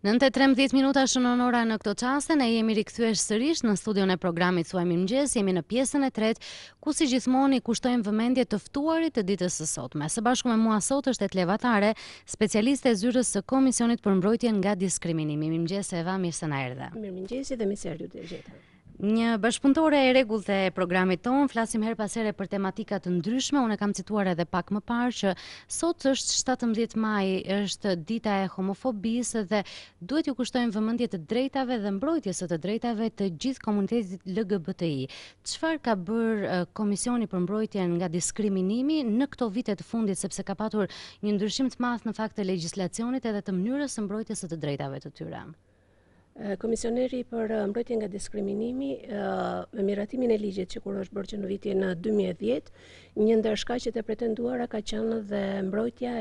9:13 minuta shënon ora në këto qaste, ne jemi rikthyer sërish në studion e programit Thuaj Mirëmëngjes, jemi në pjesën e tretë, ku si gjithmonë i kushtojmë vëmendje të ftuarit të ditës së sotme. Së bashku me mua sot është Etleva Tare, specialiste e zyrës së Komisionit për Mbrojtjen nga Diskriminimi. Mirëmëngjes Eva, mirë se na erdhe. Mirëmëngjesi dhe mirë se erdhët Gjeta. Një bashkëpunëtore e rregullt e programit ton, flasim her pas here për tematika të ndryshme. Unë kam cituar edhe pak më parë që sot është 17 maj, është dita e homofobisë dhe duhet ju kushtojmë vëmendje të drejtave dhe mbrojtjes së të drejtave të gjithë komunitetit LGBTI. Çfarë ka bërë Komisioni për Mbrojtjen nga Diskriminimi në këto vite të fundit, sepse ka patur një ndryshim të madh në fakt të legjislacionit edhe të mënyrës së mbrojtjes së të drejtave të tyre? Komisioneri për mbrojtje nga diskriminimi me miratimin e ligjit që kur është bërë që në vitin 2010, një ndër shkaqet e pretenduara ka qenë dhe mbrojtja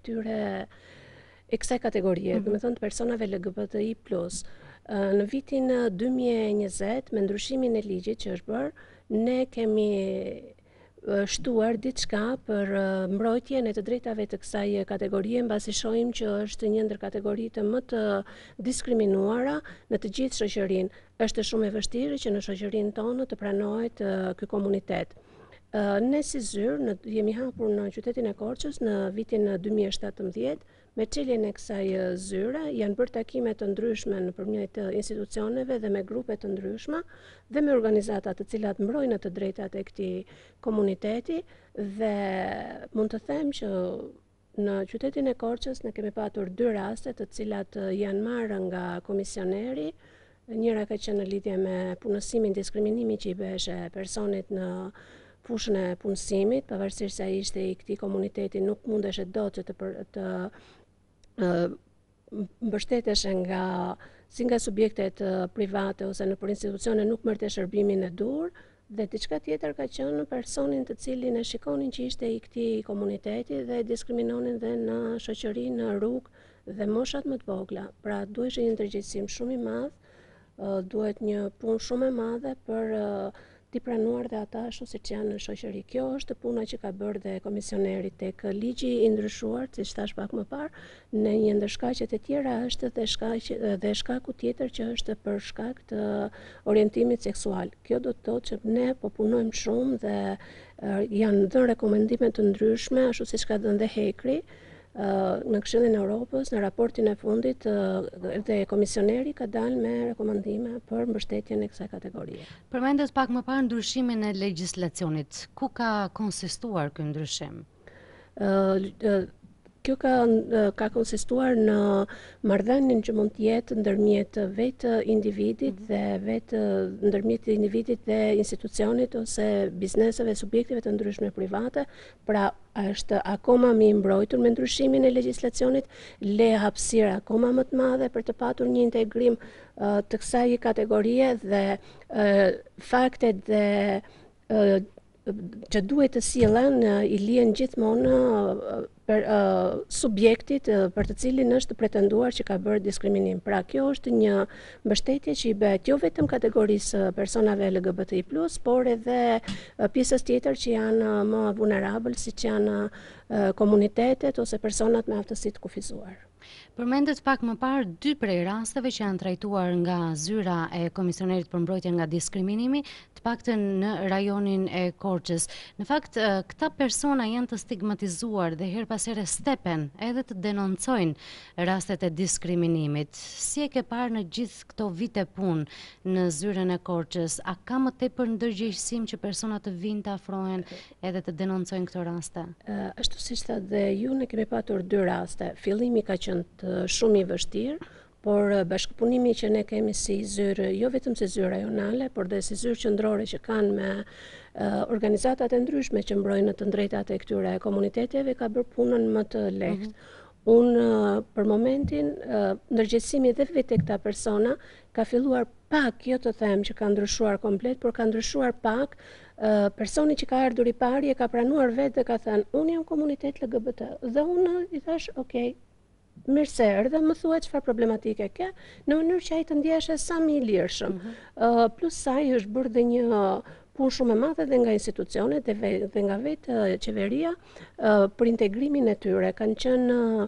e kësaj kategorie, do të thënë personave LGBTI+. Në vitin 2020, me ndryshimin e ligjit që është bërë, ne kemi shtuar diçka për mbrojtjen e të drejtave të kësaj kategorie, mbasi shohim që është një ndër kategoritë më të diskriminuara në të gjithë shoqërinë. Është shumë e vështirë që në shoqërinë tonë të pranohet ky komunitet. Ne si zyrë jemi hapur në qytetin e Korçës në vitin 2017. Me çeljen e kësaj zyre janë bërë takime të ndryshme nëpërmjet institucioneve dhe me grupe të ndryshme dhe me organizata të cilat mbrojnë të drejtat e këtij komuniteti, dhe mund të them që në qytetin e Korçës ne kemi patur 2 raste të cilat janë marrë nga komisioneri. Njëra ka qenë në lidhje me punësimin, diskriminimi që i beheshe personit në fushën e punësimit, pavarësisht se ai ishte i këtij komuniteti, nuk mundeshe dot që të mbështeteshe si nga subjektet private ose nëpër institucione, nuk merrte shërbimin e dur, dhe diçka tjetër ka qenë personin të cilin e shikonin që ishte i këtij komuniteti dhe diskriminonin dhe në shoqëri, në rrugë dhe moshat më të vogla. Pra duhet një ndërgjegjësim shumë i madh, duhet një punë shumë e madhe për t'i pranuar dhe ata ashtu siç janë në shoqëri. Kjo është puna që ka bërë dhe komisioneri tek ligji i ndryshuar, siç thash pak më parë. Në një ndër shkaqet e tjera është dhe shkaku tjetër që është për shkak të orientimit seksual. Kjo do të thotë që ne po punojmë shumë dhe janë dhënë rekomandime të ndryshme, ashtu siç ka dhënë dhe Hekri në Këshillin e Europës. Në raportin e fundit dhe komisioneri ka dalë me rekomandime për mbështetjen e kësaj kategorie. Përmendet pak më parë ndryshimin e legjislacionit. Ku ka konsistuar ky ndryshim? Kjo ka konsistuar në marrëdhënien që mund të jetë ndërmjet vetë individit ndërmjet individit dhe institucionit ose bizneseve, subjekteve të ndryshme private. Pra është akoma më i mbrojtur me ndryshimin e legjislacionit, le hapësirë akoma më të madhe për të patur një integrim të kësaj kategorie, dhe faktet dhe që duhet të sillen i lihen gjithmonë për subjektit për të cilin është pretenduar që ka bërë diskriminim. Pra kjo është një mbështetje që i bëhet jo vetëm kategorisë personave LGBTI+, por edhe pjesës tjetër që janë më vulnerabël, siç janë komunitetet ose personat me aftësi të kufizuar. Përmendet pak më parë 2 prej rasteve që janë trajtuar nga zyra e Komisionerit për Mbrojtjen nga Diskriminimi, të paktën në rajonin e Korçës. Në fakt, këta persona janë të stigmatizuar dhe her pas here stepen edhe të denoncojnë rastet e diskriminimit. Si e ke parë në gjithë këto vite punë në zyrën e Korçës? A ka më tepër ndërgjegjësim që personat të vinë të afrohen edhe të denoncojnë këto raste? Ashtu siç tha dhe ju, ne kemi patur 2 raste. Fillimi ka qenë shumë i vështirë, por bashkëpunimi që ne kemi si zyrë, jo vetëm si zyrë rajonale, por dhe si zyrë qendrore që kanë me organizatat e ndryshme që mbrojnë të drejtat e këtyre komuniteteve, ka bërë punën më të lehtë. Unë për momentin ndërgjegjësimi dhe vetë këta persona ka filluar pak, jo të them që ka ndryshuar komplet, por ka ndryshuar pak. Personi që ka ardhur i pari e ka pranuar vetë dhe ka thënë, unë jam komunitet LGBT, dhe unë i thash, okay, mirë se erdhe, më thuaj çfarë problematike ke, në mënyrë që ai të ndjehej sa më i lirshëm. Plus saj është bërë dhe një punë shumë e madhe dhe nga institucionet dhe nga vetë qeveria për integrimin e tyre. Kanë qenë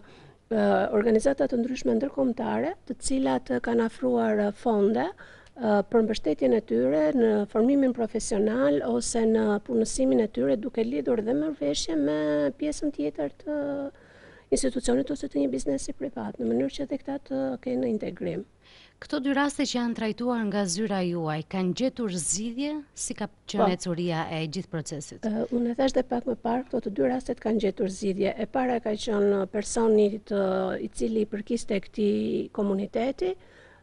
organizata të ndryshme ndërkombëtare, të cilat kanë afruar fonde për mbështetjen e tyre në formimin profesional ose në punësimin e tyre, duke lidhur dhe marrëveshje me pjesën tjetër të institucionit ose të një biznesi privat, në mënyrë që edhe këta të kenë integrim. Këto dy raste që janë trajtuar nga zyra juaj, kanë gjetur zgjidhje? Si ka qenë ecuria e gjithë procesit? Unë e thash dhe pak më parë, këto të dy rastet kanë gjetur zgjidhje. E para ka qenë personi i cili përkiste këtij komuniteti,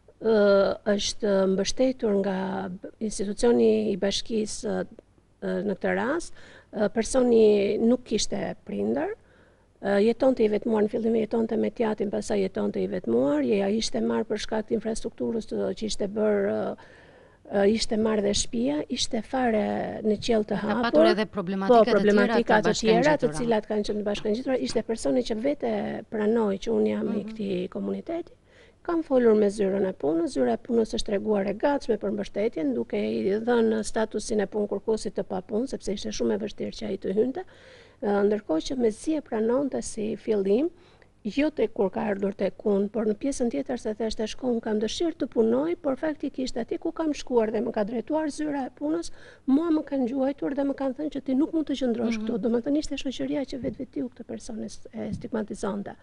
është mbështetur nga institucioni i bashkisë në këtë rast. Personi nuk kishte prindër, jetonte i vetmuar, në fillim jetonte me tjatin, pastaj jetonte i vetmuar, ai ishte marrë për shkak të infrastrukturës që ishte bërë, ishte marrë dhe shtëpia, ishte fare në qiell të hapur. Ka patur edhe problematika të tjera të cilat kanë qenë të bashkangjitura. Ishte personi që vete pranoi që unë jam i këtij komuniteti. Kam folur me zyrën e punës, zyra e punës është treguar e gatshme për mbështetjen, duke i dhënë statusin e punëkërkuesit të papunë, sepse ishte shumë e vështirë që ai të hynte. Ndërkohë që mezi e pranonte si fillim, jo tek kur ka ardhur tek unë, por në pjesën tjetër se thashë shkon, kam dëshirë të punoj, por faktikisht aty ku kam shkuar dhe më ka drejtuar zyra e punës, mua më kanë gjuajtur dhe më kanë thënë që ti nuk mund të qëndrosh këtu. Domethënë ishte shoqëria që vetvetiu këtë person e stigmatizonte.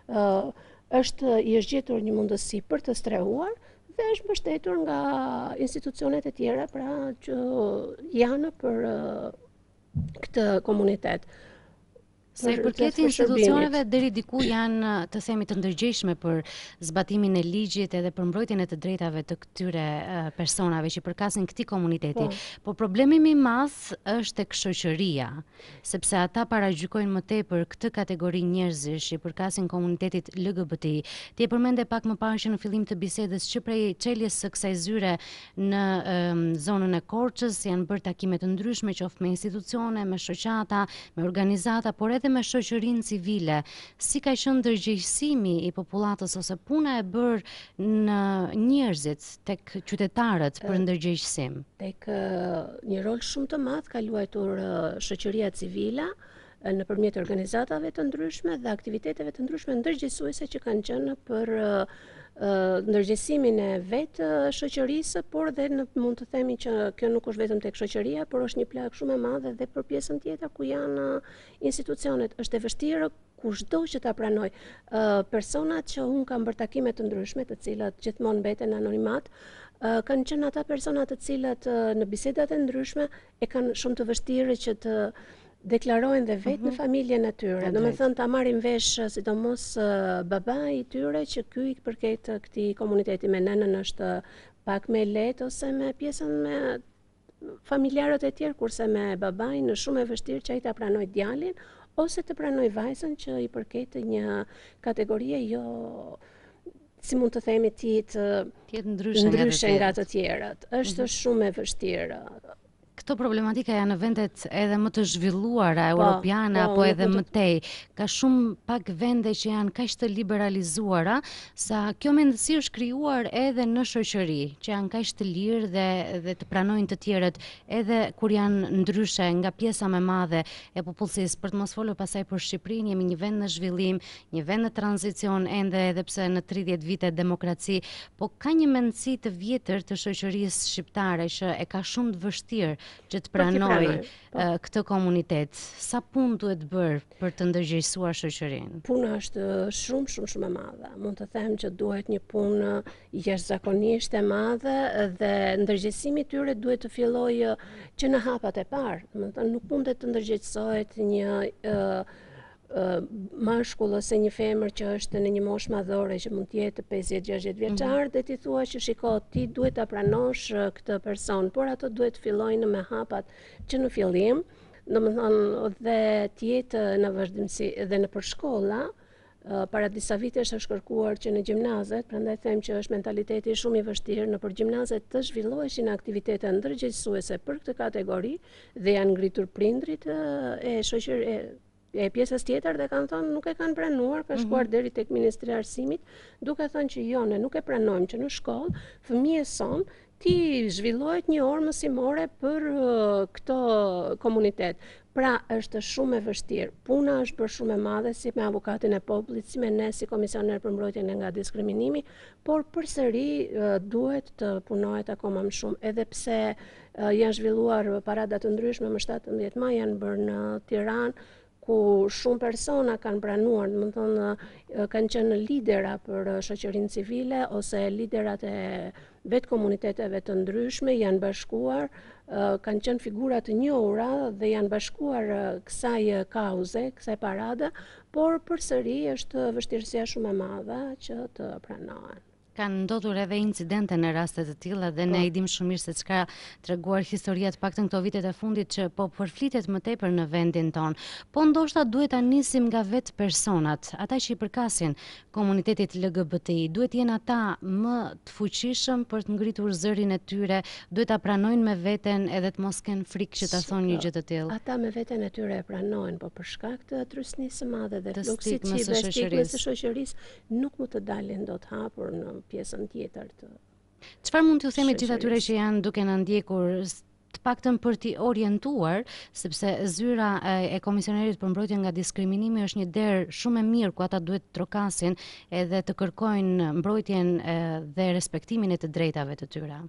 I është gjetur një mundësi për të strehuar dhe është mbështetur nga institucionet e tjera pra që janë për këtë komunitet. Se i përket institucioneve deri diku janë të themi të ndërgjegjshme për zbatimin e ligjit edhe për mbrojtjen e të drejtave të këtyre personave që përkasin këtij komuniteti. Po problemi më i madh është tek shoqëria, sepse ata paragjykojnë më tepër këtë kategori njerëzish që përkasin komunitetit LGBTI. Ti e përmende pak më parë që në fillim të bisedës që prej çeljes së kësaj zyre në zonën e Korçës janë bërë takime të ndryshme, qoftë me institucione, me shoqata, me organizata, por edhe me shoqërinë civile. Si ka qenë ndërgjegjësimi i popullatës ose puna e bërë në njerëzit tek qytetarët për ndërgjegjësim? Tek një rol shumë të madh ka luajtur shoqëria civile nëpërmjet organizatave të ndryshme dhe aktiviteteve të ndryshme ndërgjegjësuese që kanë qenë për ndërgjegjësimin e vetë shoqërisë, por dhe mund të themi që kjo nuk është vetëm tek shoqëria, por është një plagë shumë e madhe dhe për pjesën tjetër ku janë institucionet. Është e vështirë kushdo që ta pranoj. Personat që unë kam bërë takime të ndryshme, të cilat gjithmonë mbeten anonimat, kanë qenë ata persona të cilat në bisedat e ndryshme e kanë shumë të vështirë që të deklarojnë dhe vetë në familjen e tyre. Domethënë ta marrin vesh sidomos babai i tyre që ky i përket këtij komuniteti, me nënën është pak më lehtë ose me pjesën me familjarët e tjerë, kurse me babain është shumë e vështirë që ai ta pranoj djalin ose të pranoj vajzën që i përket një kategorie jo, si mund të themi, të ndryshe nga të tjerët. Është shumë e vështirë. Këto problematika janë në vendet edhe më të zhvilluara europiane apo edhe më tej. Ka shumë pak vende që janë kaq të liberalizuara, sa kjo mendësi është krijuar edhe në shoqëri, që janë kaq të lirë dhe të pranojnë të tjerët, edhe kur janë ndryshe nga pjesa më e madhe e popullsisë. Për të mos folur pasaj për Shqipërinë, jemi një vend në zhvillim, një vend në tranzicion ende edhe pse në 30 vite demokraci, po ka një mendësi të vjetër të shoqërisë shqiptare që e ka shumë të vështirë që të pranoj këtë komunitet. Sa punë duhet bërë për të ndërgjegjësuar shoqërinë? Puna është shumë e madhe. Mund të them që duhet një punë jashtëzakonisht e madhe dhe ndërgjegjësimi i tyre duhet të fillojë që në hapat e parë. Domethënë nuk mundet të ndërgjegjësohet një mashkull ose një femër që është në një moshë madhore që mund të jetë 50-60 vjeçar dhe ti thua që shiko, ti duhet ta pranosh këtë person, por ato duhet fillojnë me hapat që në fillim, domethënë dhe të jetë në vazhdimsi dhe në përshkolla. Para disa vitesh është kërkuar që në gjimnazet, prandaj them që është mentaliteti shumë i vështirë, në për gjimnazet të zhvilloheshin aktivitete ndërgjegjësuese për këtë kategori dhe janë ngritur prindrit e pjesës tjetër dhe kanë thënë nuk e kanë pranuar, ka shkuar deri tek Ministria e Arsimit, duke thënë që jo, ne nuk e pranojmë që në shkollë fëmijët son ti zhvillohet një orë mësimore për këto komunitet. Pra është shumë e vështirë. Puna është bërë shumë e madhe si me avokatin e popullit, si me ne si komisioner për mbrojtjen nga diskriminimi, por përsëri duhet të punohet akoma më shumë, edhe pse janë zhvilluar parada të ndryshme më 17 maj janë bërë në Tiranë, ku shumë persona kanë pranuar, do të thonë kanë qenë lidera për shoqërinë civile ose liderat e vetë komuniteteve të ndryshme janë bashkuar, kanë qenë figura të njohura dhe janë bashkuar kësaj kauze, kësaj parade, por përsëri është vështirësia shumë e madhe që të pranohen. Kanë ndodhur edhe incidente në raste të tilla dhe ne i dim shumë mirë se çka treguar historia të paktën këto vitet e fundit që po përflitet më tepër në vendin ton. Po ndoshta duhet ta nisim nga vetë personat, ata që i përkasin komunitetit LGBTI, duhet jenë ata më të fuqishëm për të ngritur zërin e tyre, duhet ta pranojnë me veten edhe të mos kenë frikë që ta thonë një gjë të tillë. Ata me veten e tyre e pranojnë, po për shkak të trysnisë së madhe dhe fluksit stigmës së shoqërisë nuk mund të dalin dot hapur në pjesën tjetër të. Çfarë mund t'ju themi gjithë atyre që janë duke na ndjekur, të paktën për t'i orientuar, sepse zyra e komisionerit për mbrojtjen nga diskriminimi është një derë shumë e mirë ku ata duhet të trokasin edhe të kërkojnë mbrojtjen dhe respektimin e të drejtave të tyre.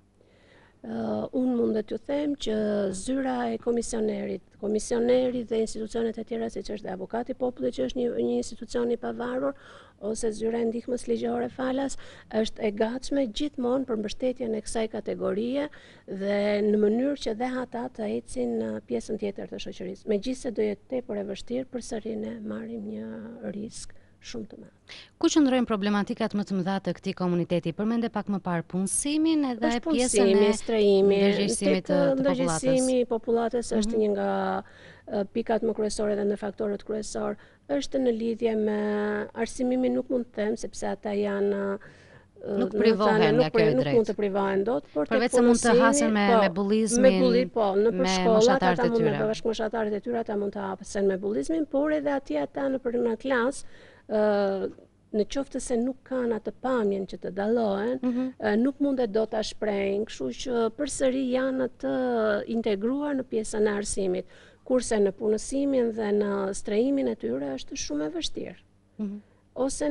Unë mund të them që zyra e komisioneri dhe institucionet e tjera siç është avokati i popullit që është një institucion i pavarur ose zyra e ndihmës ligjore falas është e gatshme gjithmonë për mbështetjen e kësaj kategorie dhe në mënyrë që dhe ata të ecin në pjesën tjetër të shoqërisë. Megjithëse do jetë tepër e vështirë, përsëri ne marrim një risk shumë të madh. Ku qëndrojnë problematikat më të mëdha të këtij komuniteti? Përmende pak më parë punësimin edhe pjesën e ndërgjegjësimit të popullatës. Ndërgjegjësimi i popullatës është një nga pikat më kryesore dhe në faktorët kryesor. Është në lidhje me arsimimin, nuk mund të them sepse ata janë nuk privohen nga kjo drejt. Nuk mund të privohen dot, por përveç se mund të hasen me bullizmin, në shkollat ata mund me bashkëmoshatarit e tyre ata mund të hasen me bullizmin, por edhe atje ata në klasë në qoftë se nuk kanë atë pamjen që të dallohen, nuk mundet do ta shprehin, kështu që përsëri janë të integruar në pjesën e arsimit, kurse në punësimin dhe në strehimin e tyre është shumë e vështirë. Ose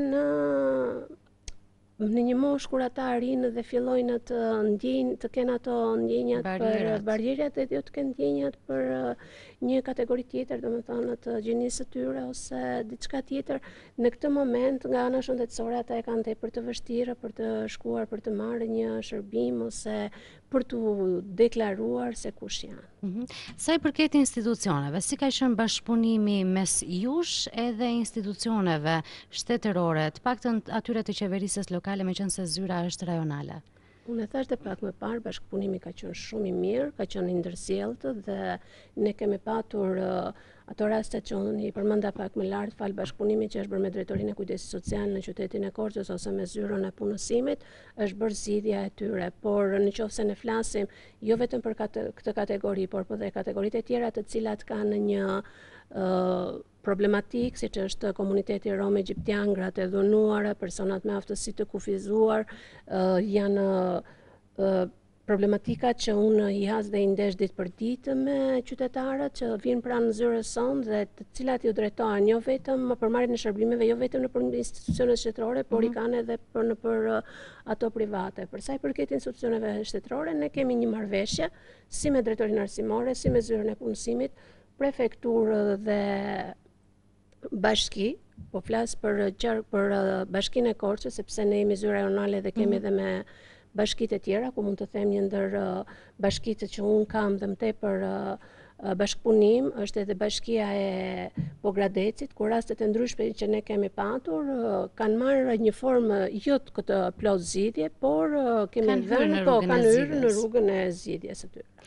në një moshë kur ata arrin dhe fillojnë të kenë ato ndjenjat për barrierat dhe jo të kenë ndjenjat për një kategori tjetër, domethënë të gjinisë së tyre ose diçka tjetër, në këtë moment nga ana shëndetësore ata e kanë tepër të vështirë për të shkuar për të marrë një shërbim ose për të deklaruar se kush janë. Sa i përket institucioneve, si ka qenë bashkëpunimi mes jush edhe institucioneve shtetërore, të paktën atyre të qeverisës lokale, meqense zyra është rajonale? Unë e thash dhe pak më parë, bashkëpunimi ka qenë shumë i mirë, ka qenë i ndërsjelltë dhe ne kemi patur ato raste që unë i përmenda pak më lart fal bashkëpunimit që është bërë me drejtorinë e kujdesit social në qytetin e Korçës ose me zyrën e punësimit, është bërë zgjidhja e tyre, por nëse ne flasim jo vetëm për këtë kategori, por edhe kategoritë e tjera të cilat kanë një problematik, siç është komuniteti rom egjiptian, gratë e dhunuara, personat me aftësi të kufizuar, janë problematika që unë i has dhe i ndesh ditë për ditë me qytetarët që vinë pranë zyrës sonë dhe të cilat ju drejtohen jo vetëm për marrjen e shërbimeve, jo vetëm nëpër institucionet shtetërore, por i kanë edhe nëpër ato private. Për sa i përket institucioneve shtetërore, ne kemi një marrëveshje si me drejtorinë arsimore, si me zyrën e punësimit, prefekturë dhe bashki, po flas për bashkinë e Korçës sepse ne jemi zyrë rajonale dhe kemi edhe me bashkitë e tjera, ku mund të them një ndër bashkitë që unë kam dhe më tepër bashkëpunim, është edhe bashkia e Pogradecit, ku rastet e ndryshme që ne kemi patur, kanë marrë një formë jo të këtë plot zgjidhje, por kemi dhënë kanë hyrë në rrugën e zgjidhjes së tyre.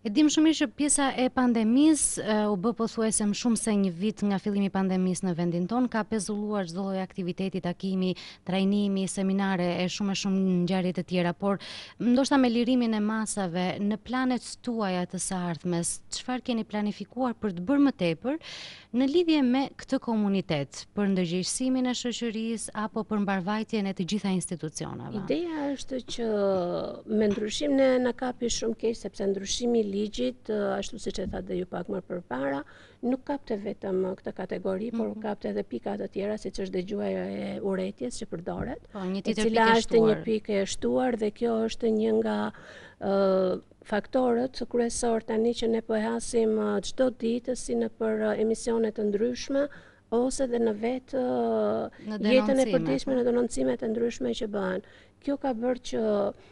E dim shumë mirë që pjesa e pandemisë u bë pothuajse më shumë se një vit nga fillimi i pandemisë në vendin tonë, ka pezulluar çdo lloj aktiviteti, takimi, trajnimi, seminare e shumë ngjarje të tjera, por ndoshta me lirimin e masave në planet tuaja të së ardhmes, çfarë keni planifikuar për të bërë më tepër në lidhje me këtë komunitet, për ndërgjegjësimin e shoqërisë apo për mbarvajtjen e të gjitha institucioneve? Ideja është që me ndryshim ne na kapi shumë keq sepse ndryshimi i ligjit, ashtu siç e thatë dhe ju pak më përpara, nuk kapte vetëm këtë kategori, por kapte edhe pika të tjera, siç është dëgjuaja e urrëties që përdoret, Po, një e tjetër cila pikë e është një shtuar. pikë e shtuar dhe kjo është një nga faktorët kryesor tani që ne po e hasim çdo ditë si nëpër emisione të ndryshme ose dhe në vetë Në jetën e denoncime, përditshme, në denoncimet e ndryshme që bëhen. Kjo ka bërë që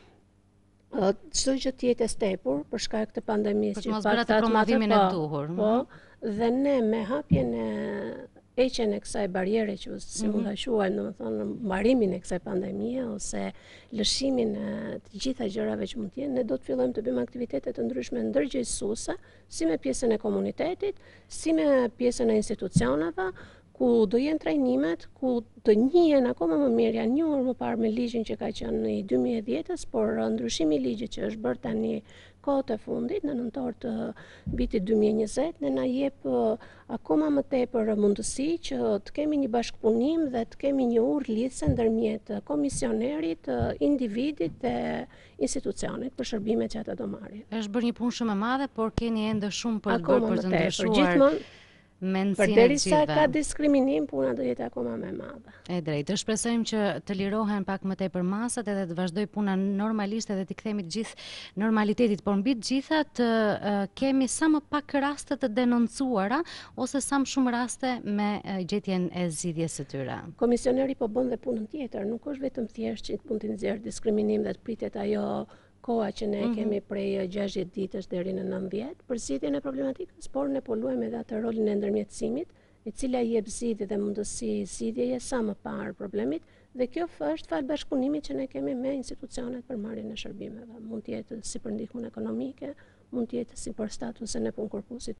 çdo gjë të jetë e stepur për shkak të pandemisë për të që mos pak bërë atë thatë më atë, promovimin e duhur. po, dhe ne me hapjen e heqjen e kësaj bariere që si mund ta quajmë, domethënë mbarimin e kësaj pandemie ose lëshimin e të gjitha gjërave që mund të jenë, ne do të fillojmë të bëjmë aktivitete të ndryshme ndërgjegjësuese, si me pjesën e komunitetit, si me pjesën e institucioneve, ku do jenë trajnimet, ku të njihen akoma më mirë, janë njohur më parë me ligjin që ka qenë i 2010-s, por ndryshimi i ligjit që është bërë tani kohët e fundit, në nëntor të vitit 2020, ne na jep akoma më tepër mundësi që të kemi një bashkëpunim dhe të kemi një urrë lidhse ndërmjet komisionerit, individit dhe institucionit për shërbimet që ata do marrin. Është bërë një punë shumë e madhe, por keni ende shumë për të bërë Akoma për më të tepër, ndryshuar gjithmonë mendsinë e përderisa gjithëve. ka diskriminim, puna do jetë akoma më e madhe. E drejtë, shpresojmë që të lirohen pak më tepër masat edhe të vazhdoj puna normalisht edhe të kthehemi të gjithë normalitetit, por mbi të gjitha të kemi sa më pak raste të denoncuara ose sa më shumë raste me gjetjen e zgjidhjes së tyre. Komisioneri po bën dhe punën tjetër, nuk është vetëm thjesht që mund të nxjerrë diskriminim dhe të pritet ajo koha që ne kemi prej 60 ditësh deri në 90 për zgjidhjen e problematikës, por ne po luajmë edhe atë rolin e ndërmjetësimit, e cila i jep zgjidhje dhe mundësi zgjidhjeje sa më parë problemit, dhe kjo është fal bashkëpunimit që ne kemi me institucionet për marrjen e shërbimeve. Mund të jetë si për ndihmën ekonomike, mund të jetë si për statusin e punëkërkuesit